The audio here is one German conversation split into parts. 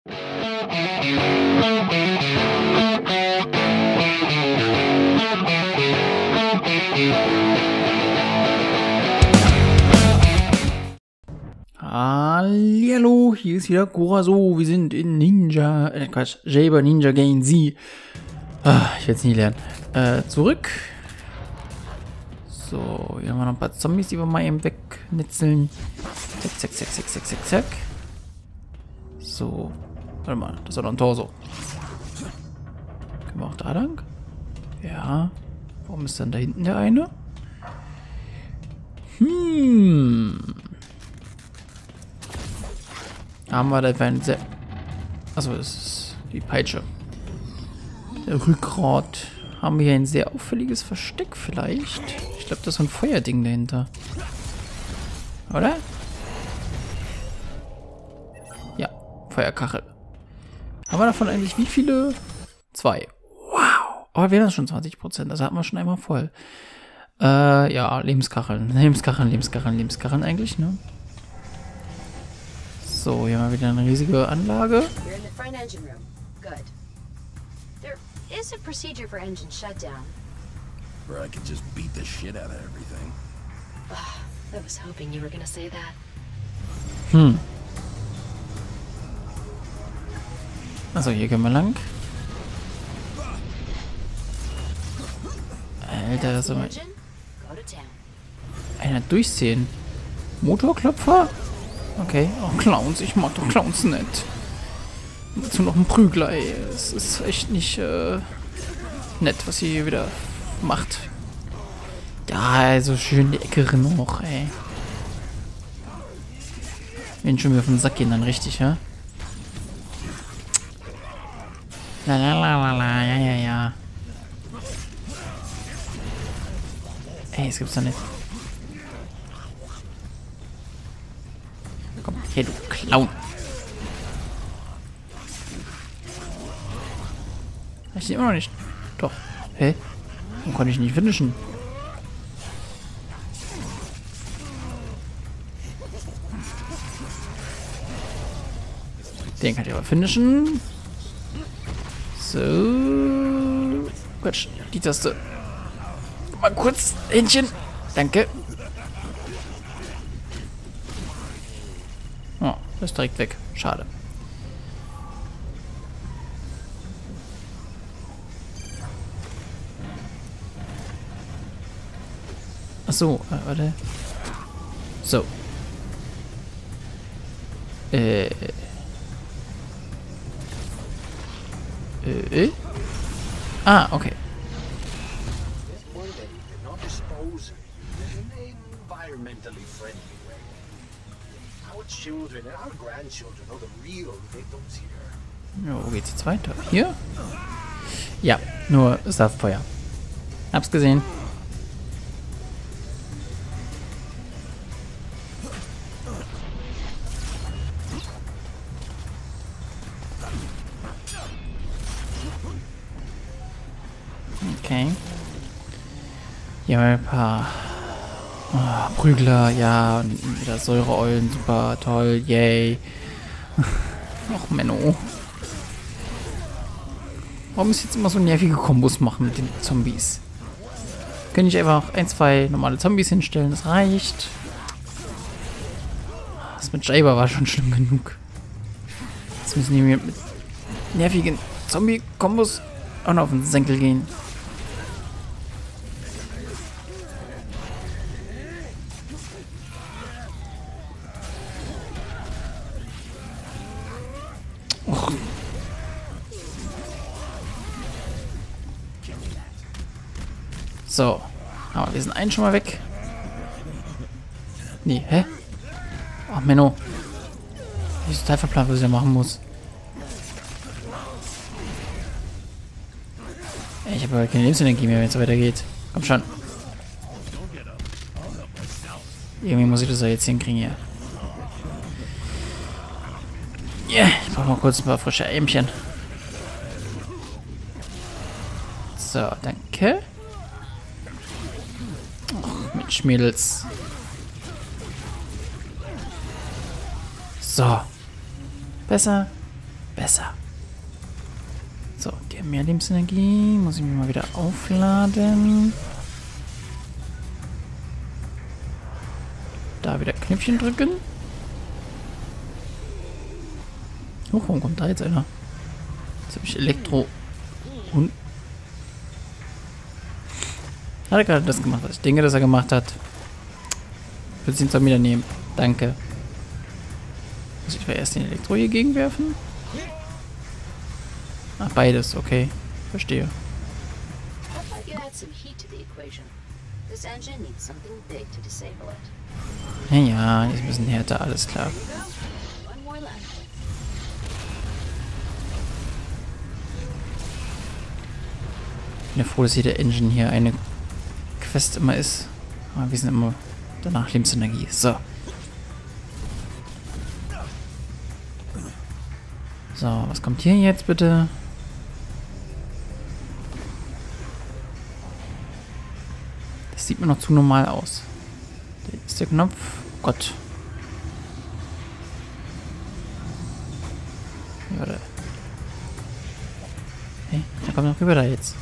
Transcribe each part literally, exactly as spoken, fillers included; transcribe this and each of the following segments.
Hallihallo, hier ist wieder Goraso. Wir sind in Ninja, äh Quatsch, Saber Ninja Gaiden Z. Ah, ich werde es nie lernen. Äh, zurück. So, hier haben wir noch ein paar Zombies, die wir mal eben wegnetzeln. Zack, zack, zack, zack, zack, zack, zack. So, warte mal, das war doch ein Torso. Können wir auch da lang? Ja. Warum ist dann da hinten der eine? Hm. Haben wir da ein sehr... Achso, das ist die Peitsche. Der Rückgrat. Haben wir hier ein sehr auffälliges Versteck vielleicht? Ich glaube, das ist so ein Feuerding dahinter. Oder? Ja, Feuerkachel. Haben wir davon eigentlich wie viele? Zwei. Wow. Aber wir haben schon zwanzig Prozent. Also hatten wir schon einmal voll. Äh, ja, Lebenskacheln. Lebenskacheln, Lebenskacheln, Lebenskacheln eigentlich, ne? So, hier haben wir wieder eine riesige Anlage. You're in the front engine room. Good. There is a procedure for engine shutdown. Where I could just beat the shit out of everything. I was hoping you were gonna say that. Hm. Also hier können wir lang. Alter, das ist aber... Engine, go to town. Einer durchsehen. Motorklopfer? Okay, auch Clowns. Ich mag doch Clowns nicht. Dazu noch ein Prügler, ey. Es ist echt nicht äh, nett, was sie hier wieder macht. Ja, also schön die Ecke noch, ey. Wenn schon wieder auf den Sack gehen, dann richtig, ja? La la la la la, ja, ja, ja. Ey, das gibt's doch nicht. Komm, hier, du Clown. Ich sehe immer noch nicht. Doch. Hä? Warum konnte ich nicht finishen? Den kann ich aber finishen. So. Quatsch, die Taste. Mal kurz, Händchen. Danke. Oh, das ist direkt weg. Schade. Ach so, äh, warte. So. Äh. Äh. Ah, okay. Ja, wo geht's jetzt weiter? Hier? Ja, nur Saftfeuer. Hab's gesehen. Okay. Hier haben wir ein paar oh, Prügler, ja, und wieder Säureeulen, super toll, yay. Och, Menno. Warum ist jetzt immer so nervige Kombos machen mit den Zombies? Könnte ich einfach ein, zwei normale Zombies hinstellen, das reicht. Das mit Saber war schon schlimm genug. Jetzt müssen die mir mit nervigen Zombie-Kombos auch noch auf den Senkel gehen. Och. So. Aber wir sind einen schon mal weg. Nee, hä? Ach, Menno. Ich bin total verplant, was ich da machen muss. Ey, ich habe aber keine Lebensenergie mehr, wenn es so weitergeht. Komm schon. Irgendwie muss ich das ja jetzt hinkriegen hier. Ja, yeah, ich brauche mal kurz ein paar frische Ähmchen. So, danke. Och, Mensch, Mädels. So. Besser. besser. So, die haben mehr Lebensenergie. Muss ich mich mal wieder aufladen. Da wieder Knöpfchen drücken. Huch, warum kommt da jetzt einer? Jetzt habe ich Elektro... Und... Hat er gerade das gemacht, was ich denke, dass er gemacht hat. Willst du ihn zwar wieder nehmen? Danke. Muss ich erst den Elektro hier gegenwerfen? Ach, beides, okay. Verstehe. Ja, ja, ist ein bisschen härter, alles klar. Ich bin ja froh, dass jede Engine hier eine Quest immer ist. Aber wir sind immer danach Lebensenergie. So. So, was kommt hier jetzt bitte? Das sieht mir noch zu normal aus. Da ist der Knopf. Oh Gott. Warte. Hey, da kommt noch rüber da jetzt.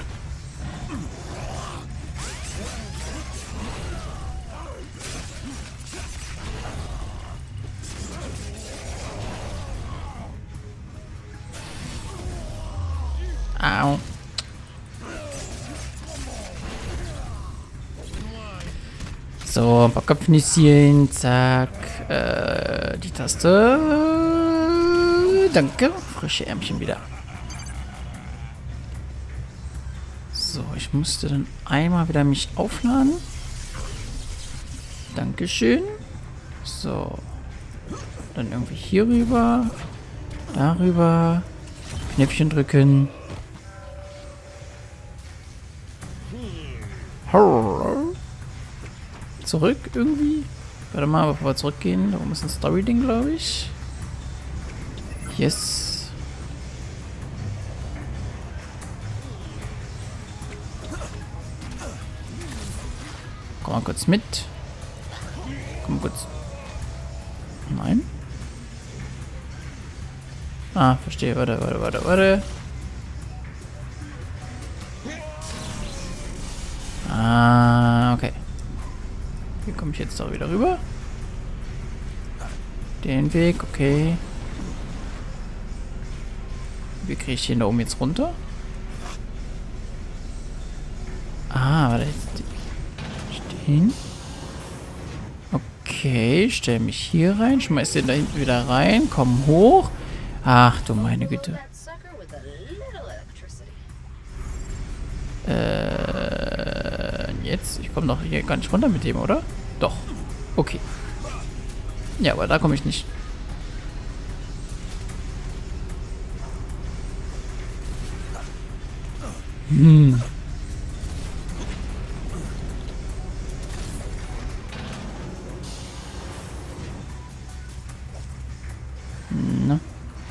Au. So, ein paar Köpfnüsschen, zack, äh, die Taste, danke, frische Ärmchen wieder. So, ich musste dann einmal wieder mich aufladen. Dankeschön. So, dann irgendwie hier rüber, darüber, Knöpfchen drücken. Zurück irgendwie. Warte mal, bevor wir zurückgehen. Da oben ist ein Story-Ding, glaube ich. Yes. Komm mal kurz mit. Komm mal kurz. Nein. Ah, verstehe. Warte, warte, warte, warte. Ah, okay. Wie komme ich jetzt da wieder rüber? Den Weg, okay. Wie kriege ich den da oben jetzt runter? Ah, warte, jetzt stehen. Okay, stell mich hier rein, schmeiß den da hinten wieder rein, komm hoch. Ach du meine Güte. Äh, jetzt? Ich komme doch hier gar nicht runter mit dem, oder? Doch. Okay. Ja, aber da komme ich nicht. Hm. Na.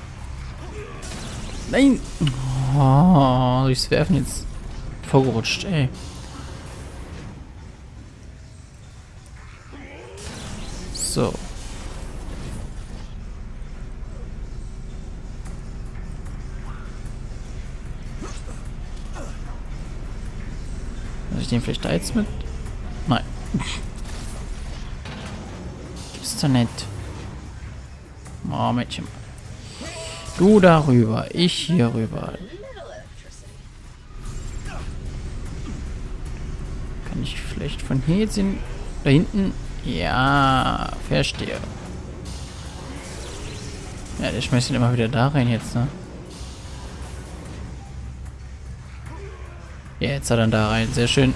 Nein! Oh, durchs Werfen jetzt vorgerutscht, ey. So. Muss ich den vielleicht da jetzt mit? Nein. Gibt's doch nicht. Oh, Mädchen. Du darüber, ich hier rüber. Kann ich vielleicht von hier jetzt in... Da hinten... Ja, verstehe. Ja, der schmeißt ihn immer wieder da rein jetzt, ne? Ja, jetzt hat er da rein. Sehr schön.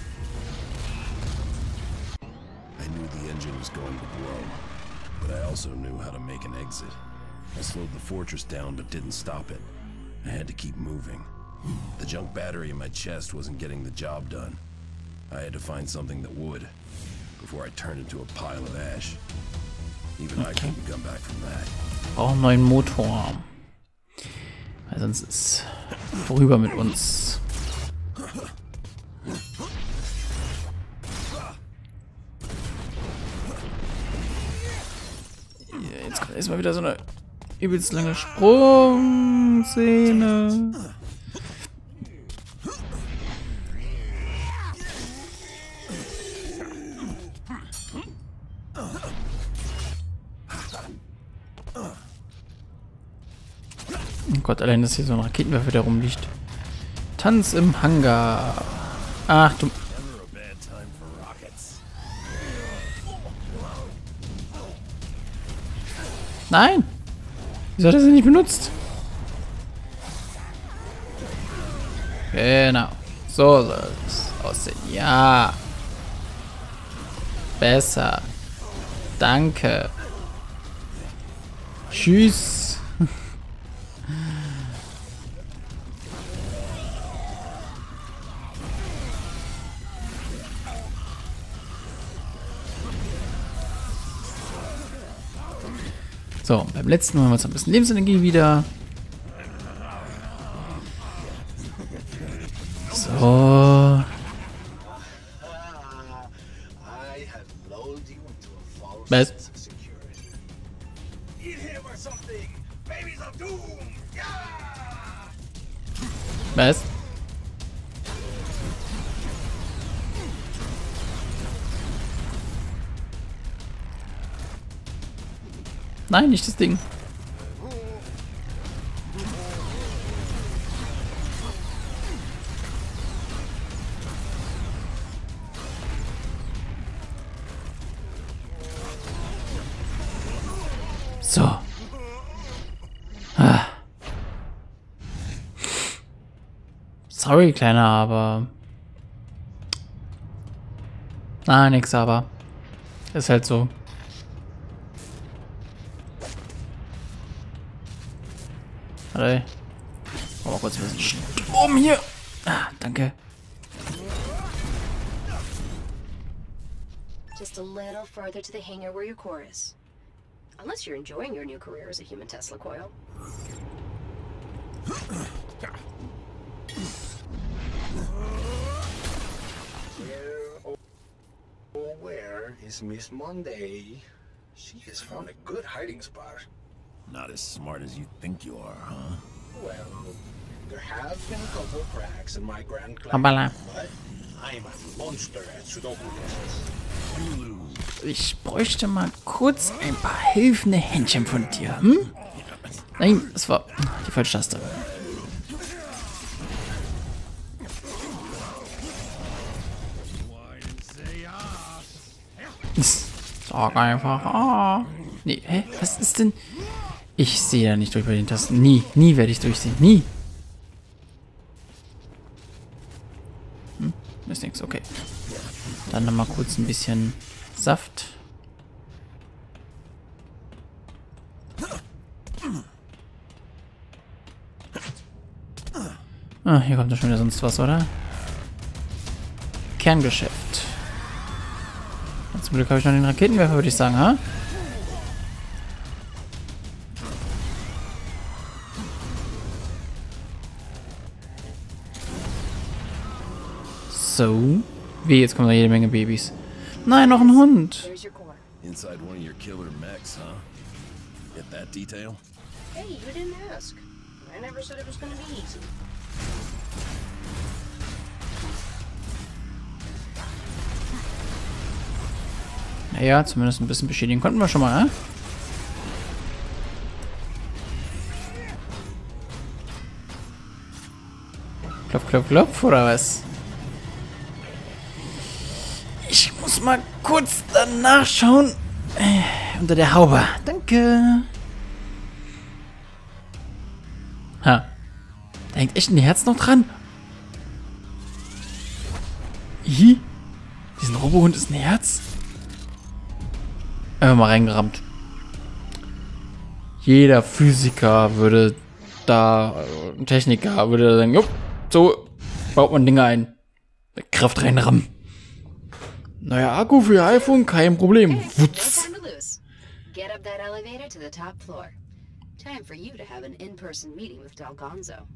I knew the engine was going to blow, but I also knew how to make an exit. I slowed the fortress down but didn't stop it. I had to keep moving. The junk battery in my chest wasn't getting the job done. I had to find something that would, before I turned into a pile of ash. Even I couldn't come back from that. Auch einen neuen Motor. Weil sonst ist vorüber mit uns. Jetzt kommt erstmal wieder so eine Übelst lange Sprungszene. Oh Gott, allein, dass hier so ein Raketenwerfer, der rumliegt. Tanz im Hangar. Ach du... Nein! Wieso hat er sie nicht benutzt? Genau. So soll es aussehen. Ja. Besser. Danke. Tschüss. So, beim letzten Mal haben wir uns ein bisschen Lebensenergie wieder. So. Was? Was? Nein, nicht das Ding. So. Ah. Sorry, Kleiner, aber... Na, nix, aber... Ist halt so. Warte. Oh, mal kurz ein bisschen Strom hier. Ah, danke. Just a little further to the hangar where your core is. Unless you're enjoying your new career as a human Tesla coil. Where, oh, oh, where is Miss Monday? She has found a good hiding spot. Not as smart as you think you are, huh? Well, there have been a couple cracks in my grand plan, Hoppala. but I'm a monster at Sudoku puzzles. Ich bräuchte mal kurz ein paar helfende Händchen von dir, hm? Nein, das war die falsche Taste. Sag einfach, ah. Nee, hä? Was ist denn? Ich sehe da nicht durch bei den Tasten. Nie, nie werde ich durchsehen. Nie. Hm, ist nichts, okay. Dann noch mal kurz ein bisschen Saft. Ah, hier kommt doch schon wieder sonst was, oder? Kerngeschäft. Und zum Glück habe ich noch den Raketenwerfer, würde ich sagen, ha? So. Wie, jetzt kommen da jede Menge Babys. Nein, noch ein Hund. There's your core. Inside one of your killer mechs, huh? Get that detail? Hey, you didn't ask. I never said it was gonna be easy. Naja, zumindest ein bisschen beschädigen konnten wir schon mal, ne? Klopf, klopf, klopf, oder was? Ich muss mal kurz danach schauen. Äh, unter der Haube. Danke. Ha. Da hängt echt ein Herz noch dran. Hi. Diesen Robohund ist ein Herz. Einfach mal reingerammt. Jeder Physiker würde da, ein Techniker würde sagen, jupp, so baut man Dinge ein. Mit Kraft reinrammen. Naja, Akku für ihr iPhone, kein Problem. Hey, no Wutz. time to lose. Get up that elevator to the top floor. Time for you to have an in-person meeting with Dalgonzo.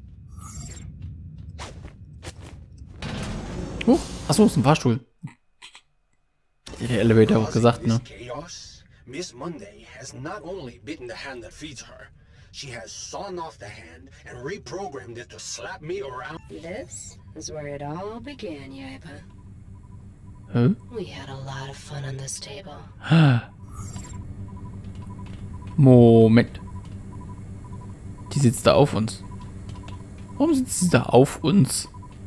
Oh, achso, ist ein Fahrstuhl. Der Elevator auch gesagt, ne? Chaos, Miss Monday has not only bitten the hand that feeds her, she has sawn off the hand and reprogrammed it to slap me around. This is where it all began, Yaiba. Hä? We had a lot of fun on this table. Moment. Die sitzt da auf uns. Warum sitzt sie da auf uns?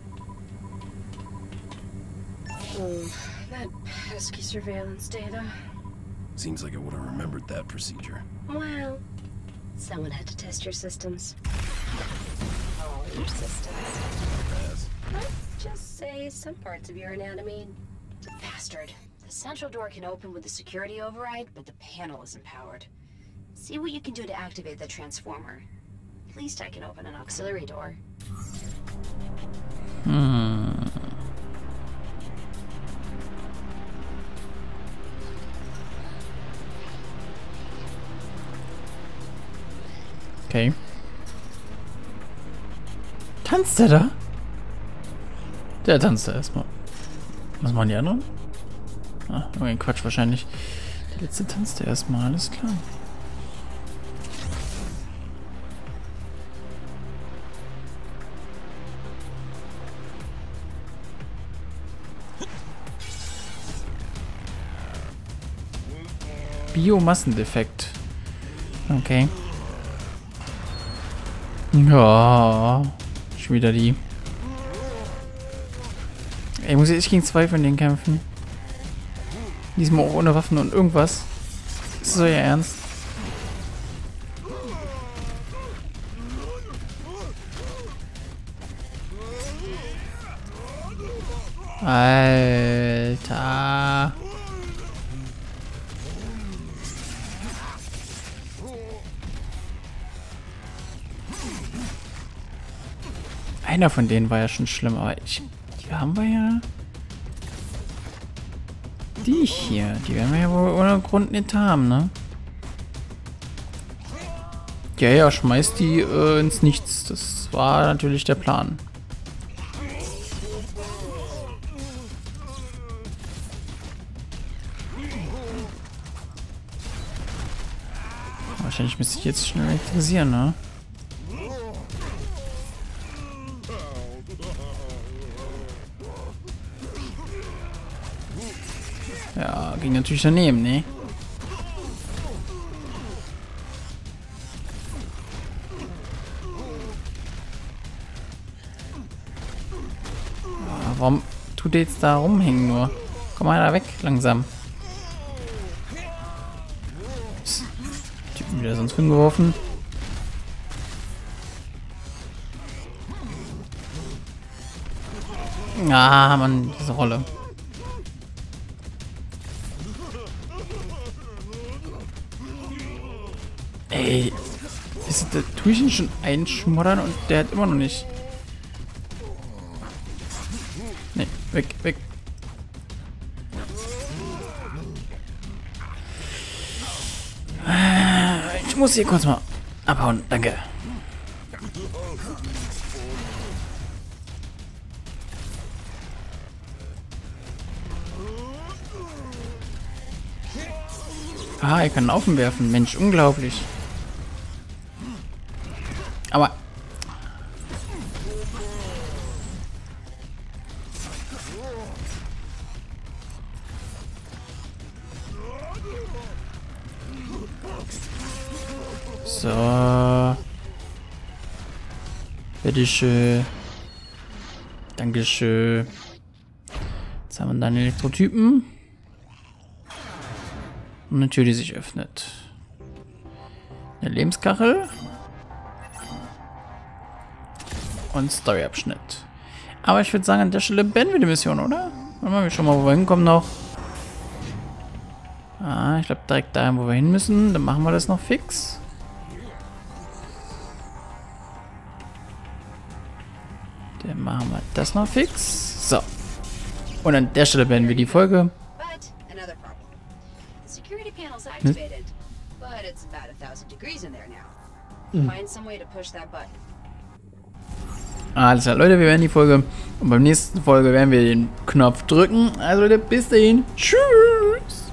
Oh, that pesky surveillance data. Seems like I would have remembered that procedure. Well, someone had to test your systems. All your systems. As Let's just say some parts of your anatomy. Bastard. The central door can open with the security override, but the panel isn't powered. See what you can do to activate the transformer. At least I can open an auxiliary door. Hmm. Okay. Tanzt der da? Der tanzt da erstmal. Was machen die anderen? Ah, irgendein Quatsch wahrscheinlich. Der letzte tanzt der erstmal, alles klar. Biomassendefekt. Okay. Ja. Schon wieder die. Ey, muss ich gegen zwei von denen kämpfen? Diesmal auch ohne Waffen und irgendwas. Ist das euer Ernst? Alter. Einer von denen war ja schon schlimm, aber ich, die haben wir ja... Die hier, die werden wir ja wohl ohne Grund nicht haben, ne? Ja, ja, schmeißt die äh, ins Nichts. Das war natürlich der Plan. Wahrscheinlich müsste ich jetzt schnell elektrisieren, ne? Ja, ging natürlich daneben, ne? Ja, warum tut der jetzt da rumhängen nur? Komm mal da weg, langsam. Psst. Typen wieder sonst hingeworfen. Ah, Mann, diese Rolle. Ey, ist das tue ich ihn schon einschmoddern und der hat immer noch nicht. Ne, weg, weg. Ich muss hier kurz mal abhauen, danke. Ah, er kann Laufen werfen. Mensch, unglaublich. Aber... So. Bitteschön. Dankeschön. Jetzt haben wir dann Elektrotypen. Und eine Tür, die sich öffnet. Eine Lebenskachel. Und Storyabschnitt. Aber ich würde sagen, an der Stelle beenden wir die Mission, oder? Dann machen wir schon mal, wo wir hinkommen noch. Ah, ich glaube direkt dahin, wo wir hin müssen. Dann machen wir das noch fix. Dann machen wir das noch fix. So. Und an der Stelle beenden wir die Folge. Activated, but it's about a thousand degrees in there now. Find some way to push that button. Alles klar, Leute, wir werden die Folge und beim nächsten Folge werden wir den Knopf drücken. Also Leute, bis dahin. Tschüss.